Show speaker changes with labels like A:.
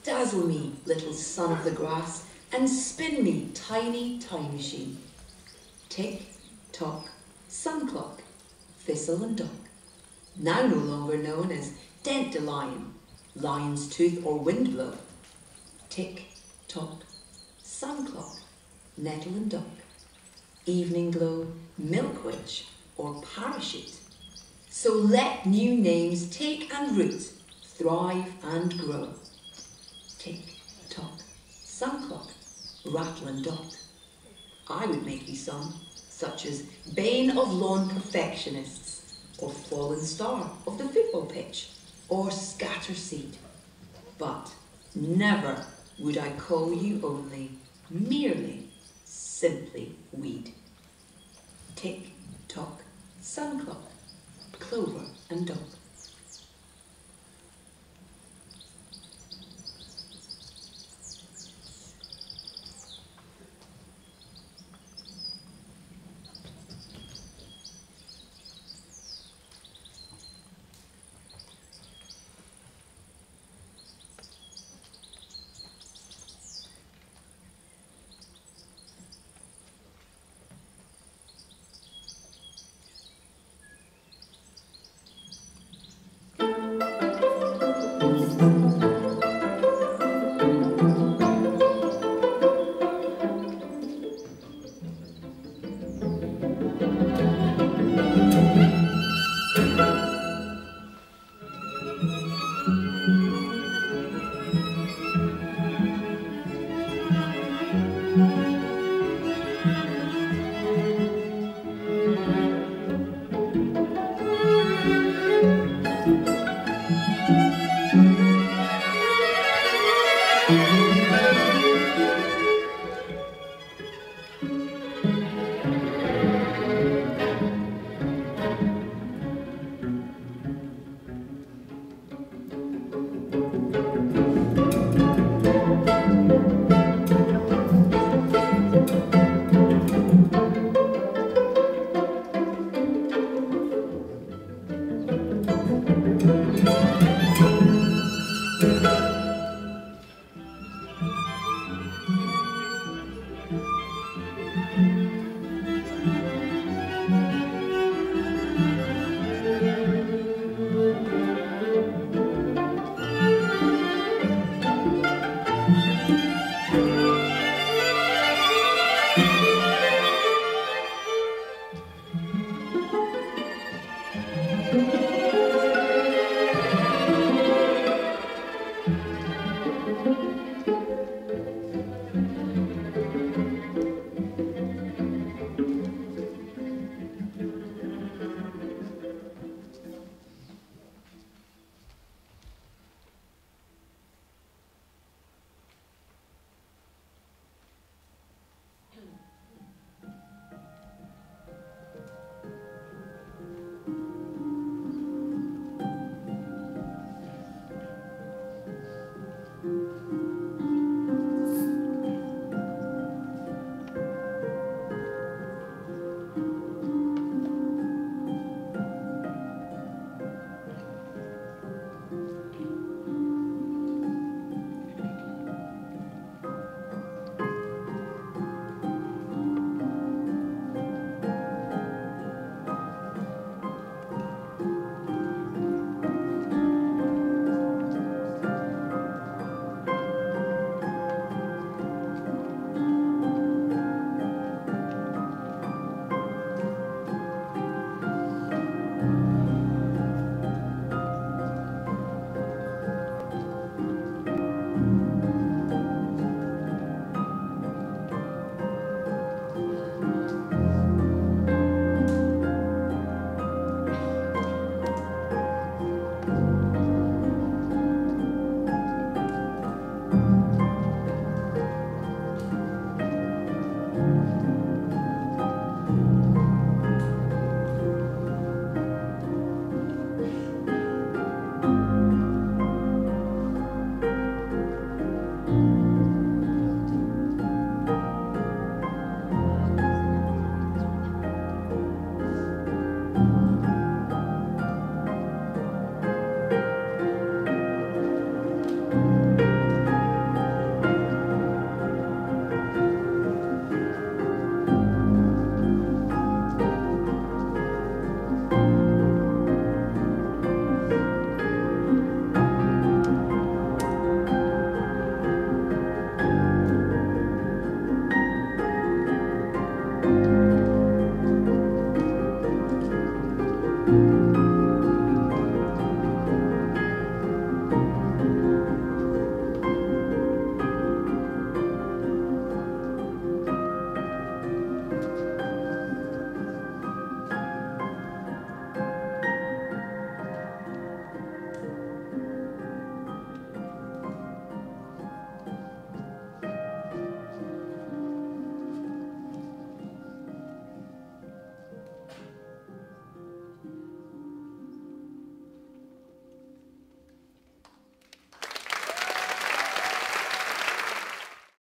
A: Dazzle me, little son of the grass, and spin me, tiny time machine. Tick, tock, sun clock, thistle and dock. Now no longer known as Dandelion, lion's tooth or wind blow. Tick, tock, sun clock, nettle and dock. Evening glow, milk witch or parachute. So let new names take and root, thrive and grow. Tick, tock, sun clock, rattle and dock. I would make thee some, such as bane of lone perfectionists, or fallen star of the football pitch, or scatter seed. But never would I call you only, merely, simply weed. Tick, tock, sun clock, clover and dock.